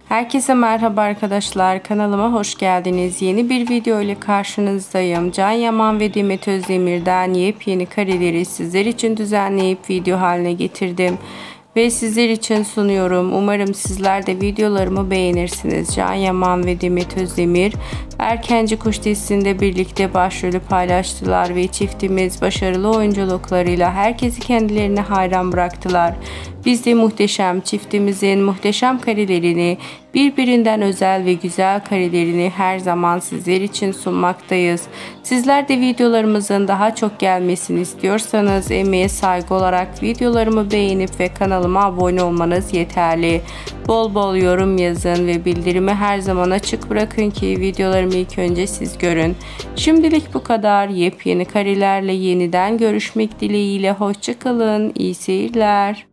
Herkese merhaba arkadaşlar, kanalıma hoş geldiniz. Yeni bir video ile karşınızdayım. Can Yaman ve Demet Özdemir'den yepyeni kareleri sizler için düzenleyip video haline getirdim ve sizler için sunuyorum. Umarım sizler de videolarımı beğenirsiniz. Can Yaman ve Demet Özdemir Erkenci Kuş dizisinde birlikte başrolü paylaştılar ve çiftimiz başarılı oyunculuklarıyla herkesi kendilerine hayran bıraktılar. Biz de muhteşem çiftimizin muhteşem karelerini, birbirinden özel ve güzel karelerini her zaman sizler için sunmaktayız. Sizler de videolarımızın daha çok gelmesini istiyorsanız emeğe saygı olarak videolarımı beğenip ve kanalıma abone olmanız yeterli. Bol bol yorum yazın ve bildirimi her zaman açık bırakın ki videolarımı ilk önce siz görün. Şimdilik bu kadar. Yepyeni karelerle yeniden görüşmek dileğiyle. Hoşça kalın. İyi seyirler.